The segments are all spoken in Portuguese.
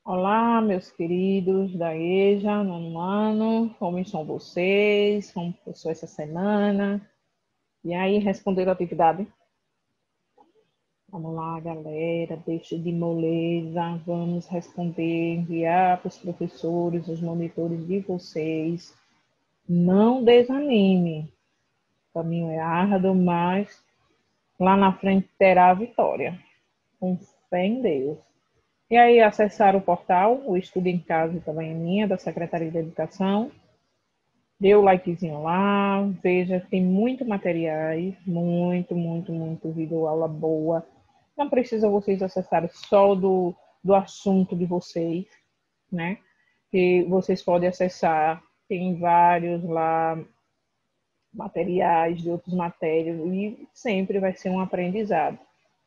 Olá, meus queridos da EJA, nono ano, como estão vocês? Como passou essa semana? E aí, responderam a atividade? Vamos lá, galera, deixa de moleza, vamos responder, enviar para os professores, os monitores de vocês. Não desanime, o caminho é árduo, mas lá na frente terá a vitória. Com fé em Deus. E aí, acessar o portal, o Estudo em Casa também é minha, da Secretaria de Educação. Dê o likezinho lá, veja, tem muito materiais, muito vídeo aula boa. Não precisa vocês acessarem só do assunto de vocês, né? Que vocês podem acessar, tem vários lá materiais de outras matérias e sempre vai ser um aprendizado.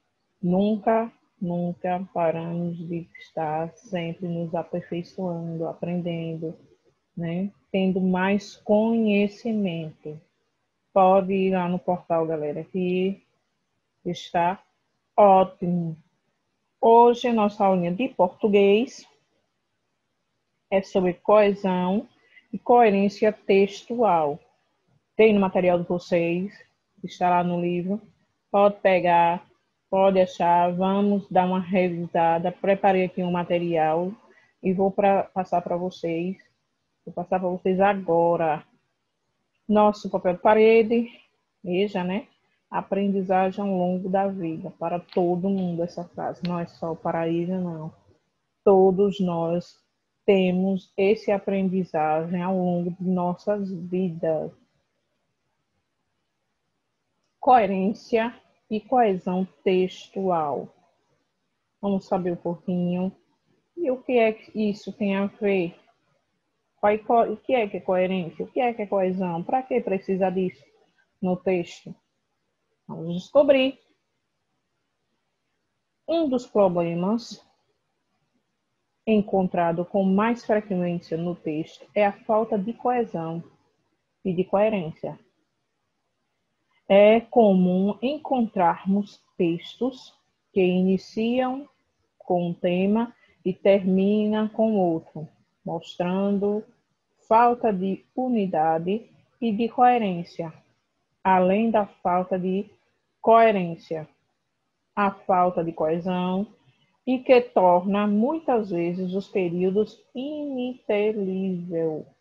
Nunca paramos de estar sempre nos aperfeiçoando, aprendendo, né? Tendo mais conhecimento. Pode ir lá no portal, galera, que está ótimo. Hoje, nossa aulinha de português é sobre coesão e coerência textual. Tem no material de vocês, está lá no livro. Pode pegar, pode achar. Vamos dar uma revisada. Preparei aqui um material e vou passar para vocês. Vou passar para vocês agora. Nosso papel de parede, veja, né? Aprendizagem ao longo da vida, para todo mundo essa frase, não é só para ele, não. Todos nós temos esse aprendizagem ao longo de nossas vidas. Coerência e coesão textual. Vamos saber um pouquinho. E o que é que isso tem a ver? O que é coerência? O que é coesão? Para que precisa disso no texto? Vamos descobrir. Um dos problemas encontrado com mais frequência no texto é a falta de coesão e de coerência. É comum encontrarmos textos que iniciam com um tema e terminam com outro, mostrando falta de unidade e de coerência, além da falta de coerência, a falta de coesão e que torna muitas vezes os períodos ininteligível.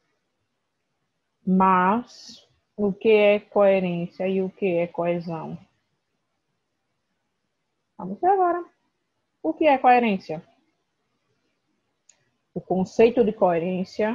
Mas o que é coerência e o que é coesão? Vamos ver agora. O que é coerência? O conceito de coerência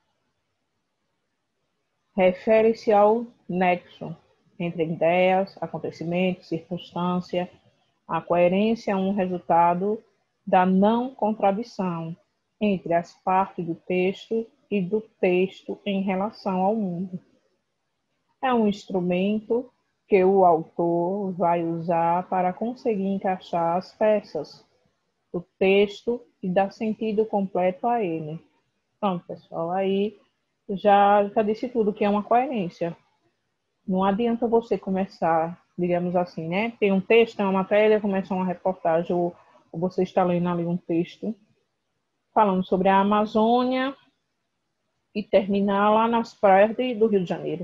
refere-se ao nexo entre ideias, acontecimentos, circunstância. A coerência é um resultado da não contradição entre as partes do texto e do texto em relação ao mundo. É um instrumento que o autor vai usar para conseguir encaixar as peças do texto e dar sentido completo a ele. Pronto, pessoal, aí já disse tudo que é uma coerência. Não adianta você começar, digamos assim, né? Tem um texto, tem uma matéria, começa uma reportagem, ou você está lendo ali um texto falando sobre a Amazônia e terminar lá nas praias do Rio de Janeiro.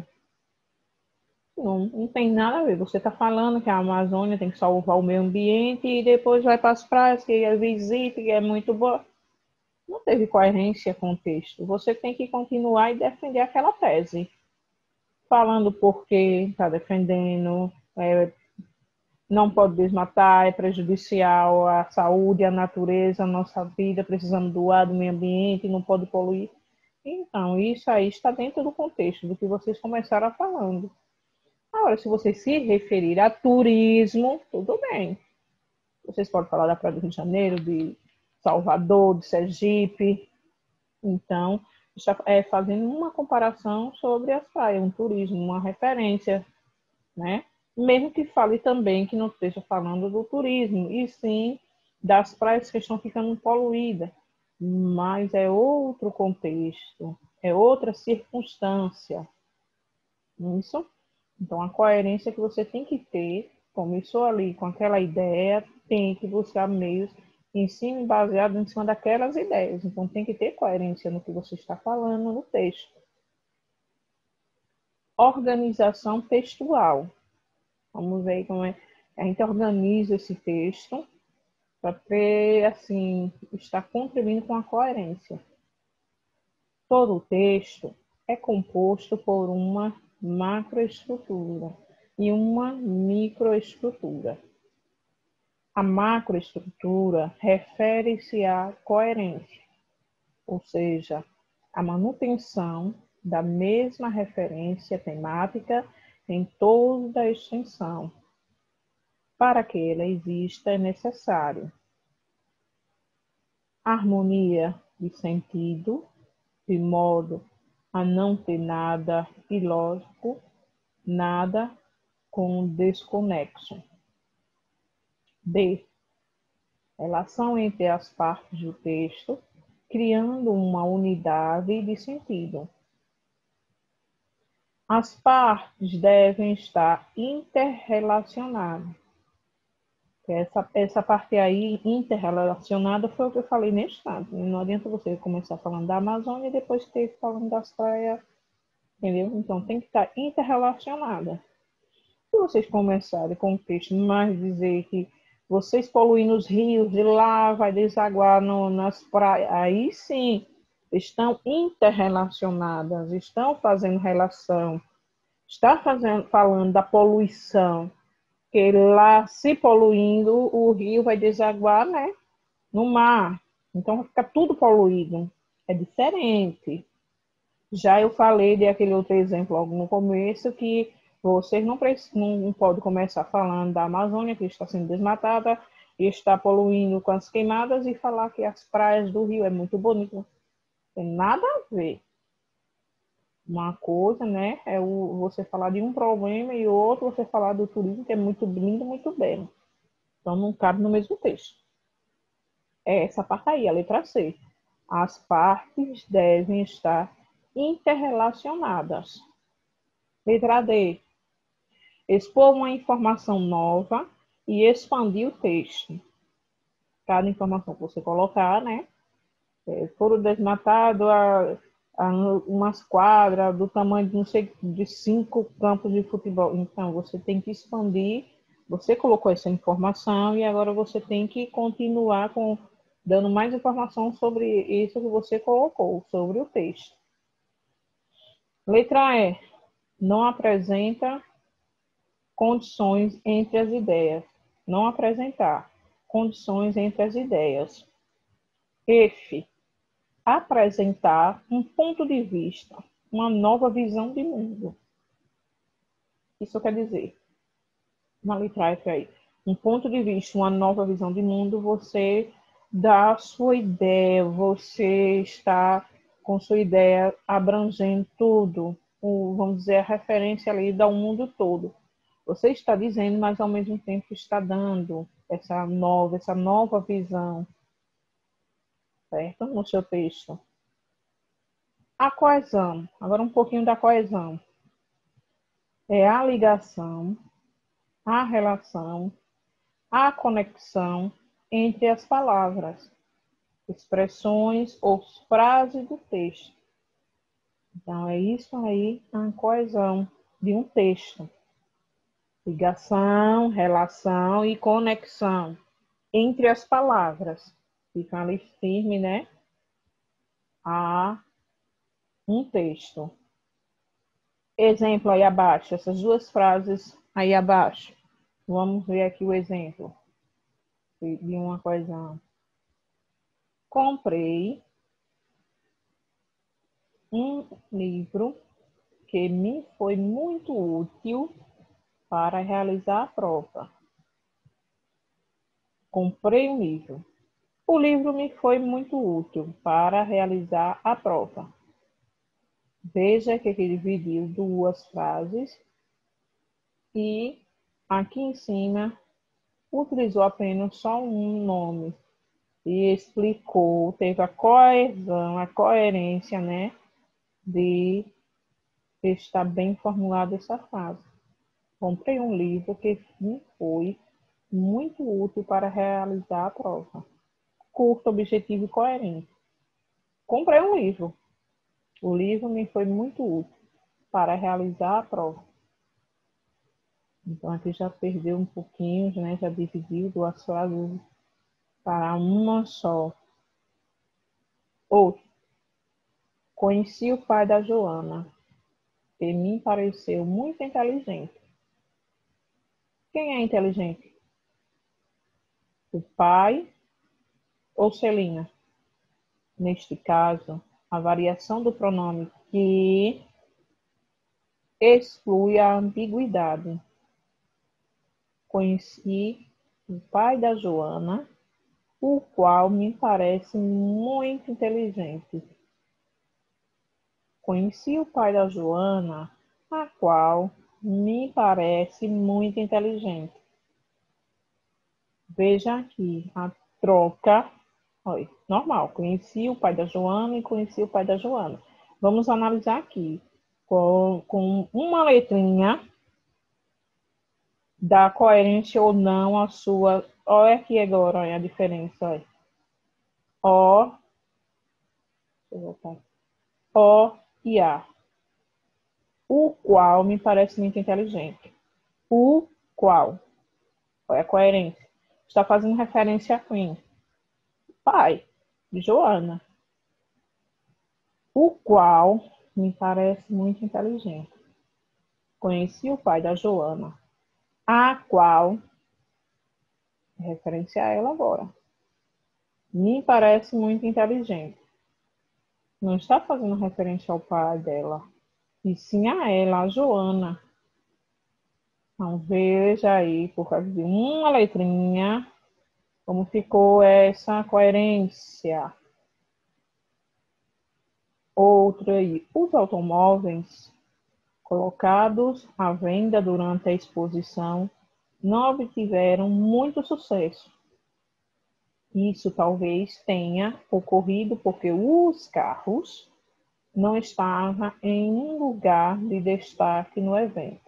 Não tem nada a ver. Você está falando que a Amazônia tem que salvar o meio ambiente e depois vai para as praias, que é visita, que é muito boa. Não teve coerência com o texto. Você tem que continuar e defender aquela tese. Falando porque está defendendo, não pode desmatar, é prejudicial à saúde, à natureza, à nossa vida, precisamos do ar, do meio ambiente, não pode poluir. Então, isso aí está dentro do contexto do que vocês começaram falando. Agora, se vocês se referir a turismo, tudo bem. Vocês podem falar da Praia do Rio de Janeiro, de Salvador, de Sergipe. Então, está fazendo uma comparação sobre as praias, um turismo, uma referência, né? Mesmo que fale também que não esteja falando do turismo, e sim das praias que estão ficando poluídas. Mas é outro contexto, é outra circunstância. Isso. Então, a coerência que você tem que ter, começou ali com aquela ideia, tem que buscar meios em cima, baseado em cima daquelas ideias. Então, tem que ter coerência no que você está falando no texto. Organização textual. Vamos ver como é. A gente organiza esse texto para ter, assim, estar contribuindo com a coerência. Todo o texto é composto por uma macroestrutura e uma microestrutura. A macroestrutura refere-se à coerência, ou seja, a manutenção da mesma referência temática em toda a extensão. Para que ela exista, é necessário harmonia de sentido, de modo a não ter nada ilógico, nada com desconexo. D. Relação entre as partes do texto, criando uma unidade de sentido. As partes devem estar interrelacionadas. Essa parte aí, interrelacionada, foi o que eu falei nesse instante. Não adianta você começar falando da Amazônia e depois ter falando das praias, entendeu? Então, tem que estar interrelacionada. Se vocês começarem com o texto, mas dizer que vocês poluem os rios e lá vai desaguar nas praias, aí sim, estão interrelacionadas, estão fazendo relação, está falando da poluição, que lá se poluindo, o rio vai desaguar, né, no mar. Então vai ficar tudo poluído. É diferente. Já eu falei de aquele outro exemplo logo no começo, que vocês não podem começar falando da Amazônia, que está sendo desmatada e está poluindo com as queimadas, e falar que as praias do Rio é muito bonito. Não tem nada a ver. Uma coisa, né, é você falar de um problema e outro você falar do turismo, que é muito lindo, muito belo. Então, não cabe no mesmo texto. É essa parte aí, a letra C. As partes devem estar interrelacionadas. Letra D. Expor uma informação nova e expandir o texto. Cada informação que você colocar, né? Foram desmatados umas quadras do tamanho de, não sei, de 5 campos de futebol. Então, você tem que expandir. Você colocou essa informação e agora você tem que continuar dando mais informação sobre isso que você colocou, sobre o texto. Letra E. Não apresenta condições entre as ideias. Não apresentar condições entre as ideias. F. Apresentar um ponto de vista, uma nova visão de mundo. Isso quer dizer, na letra F aí, um ponto de vista, uma nova visão de mundo, você dá a sua ideia, você está com sua ideia abrangendo tudo, vamos dizer, a referência ali do mundo todo. Você está dizendo, mas ao mesmo tempo está dando essa nova visão, certo? No seu texto. A coesão, agora um pouquinho da coesão. É a ligação, a relação, a conexão entre as palavras, expressões ou frases do texto. Então, é isso aí, a coesão de um texto. Ligação, relação e conexão entre as palavras. Fica ali firme, né? A um texto. Exemplo aí abaixo, essas duas frases aí abaixo. Vamos ver aqui o exemplo de uma coisa. Comprei um livro que me foi muito útil para realizar a prova. Comprei um livro. O livro me foi muito útil para realizar a prova. Veja que ele dividiu duas frases e aqui em cima utilizou apenas só um nome e explicou, teve a coesão, a coerência, né, de estar bem formulada essa frase. Comprei um livro que me foi muito útil para realizar a prova. curto, objetivo e coerente. Comprei um livro. O livro me foi muito útil para realizar a prova. Então, aqui já perdeu um pouquinho, né? Já dividiu duas frases para uma só. Outro. Conheci o pai da Joana, que me pareceu muito inteligente. Quem é inteligente? O pai ou Celina? Neste caso, a variação do pronome que exclui a ambiguidade. Conheci o pai da Joana, o qual me parece muito inteligente. Conheci o pai da Joana, a qual me parece muito inteligente. Veja aqui a troca. Olha, normal. Conheci o pai da Joana e conheci o pai da Joana. Vamos analisar aqui. Com uma letrinha, dá coerência ou não a sua. Olha aqui agora, olha a diferença. Olha. O, deixa eu voltar. O e A. O qual me parece muito inteligente. O qual. Olha a coerência. Está fazendo referência a quem? Pai de Joana. O qual me parece muito inteligente. Conheci o pai da Joana, a qual, referência a ela agora, me parece muito inteligente. Não está fazendo referência ao pai dela, e sim a ela, a Joana. Então, veja aí, por causa de uma letrinha, como ficou essa coerência. Outra aí, os automóveis colocados à venda durante a exposição não obtiveram muito sucesso. Isso talvez tenha ocorrido porque os carros não estavam em um lugar de destaque no evento.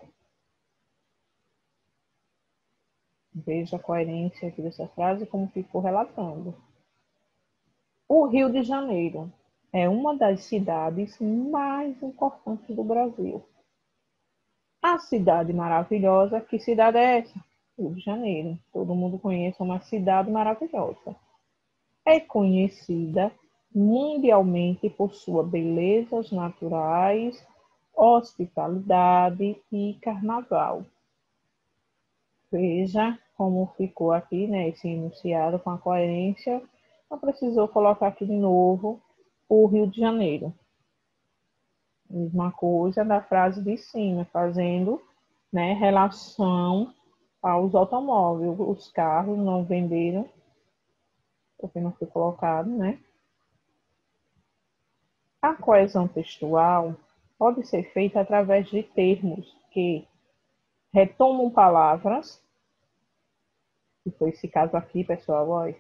Veja a coerência aqui dessa frase, como ficou relatando. O Rio de Janeiro é uma das cidades mais importantes do Brasil. A cidade maravilhosa, que cidade é essa? Rio de Janeiro. Todo mundo conhece uma cidade maravilhosa. É conhecida mundialmente por suas belezas naturais, hospitalidade e carnaval. Veja como ficou aqui, né, esse enunciado com a coerência. Não precisou colocar aqui de novo o Rio de Janeiro. Mesma coisa da frase de cima, fazendo, né, relação aos automóveis. Os carros não venderam, porque não foi colocado, né? A coesão textual pode ser feita através de termos que retomam palavras, que foi esse caso aqui, pessoal, olha.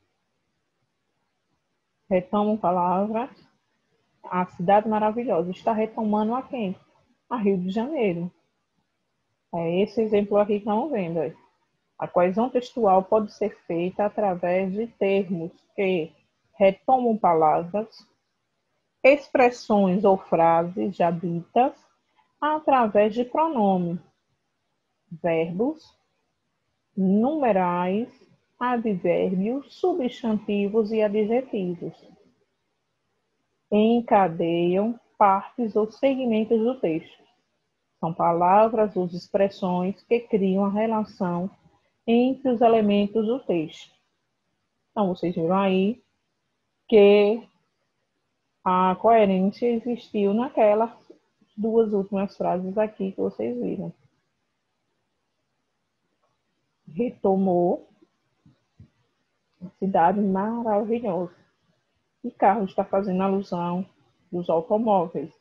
Retomam palavras. A cidade maravilhosa está retomando a quem? A Rio de Janeiro. É esse exemplo aqui que estão vendo. Olha. A coesão textual pode ser feita através de termos que retomam palavras, expressões ou frases já ditas, através de pronomes, verbos, numerais, advérbios, substantivos e adjetivos. Encadeiam partes ou segmentos do texto. São palavras ou expressões que criam a relação entre os elementos do texto. Então, vocês viram aí que a coerência existiu naquelas duas últimas frases aqui que vocês viram. Retomou a cidade maravilhosa. E carro está fazendo alusão dos automóveis.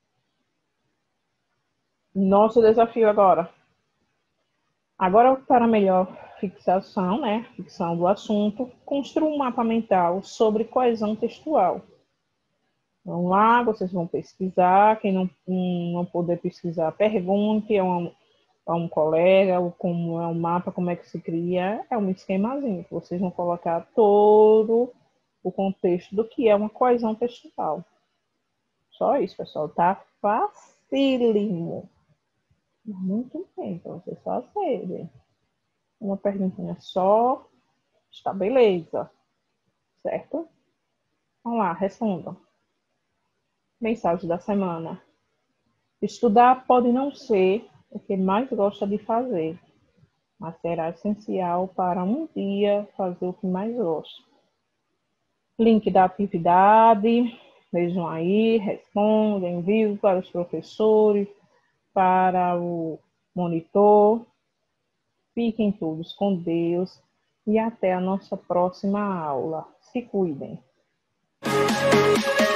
Nosso desafio agora. Agora, para melhor fixação, né? Fixação do assunto, construa um mapa mental sobre coesão textual. Vamos lá, vocês vão pesquisar. Quem não puder pesquisar, pergunte a um colega como é o mapa, como é que se cria. É um esquemazinho que vocês vão colocar todo o contexto do que é uma coesão textual. Só isso, pessoal. Tá facílimo. Muito bem, para vocês fazerem. Uma perguntinha só. Está beleza. Certo? Vamos lá, respondam. Mensagem da semana. Estudar pode não ser o que mais gosta de fazer, mas será essencial para um dia fazer o que mais gosta. Link da atividade. Vejam aí, respondem, enviem para os professores, para o monitor. Fiquem todos com Deus e até a nossa próxima aula. Se cuidem.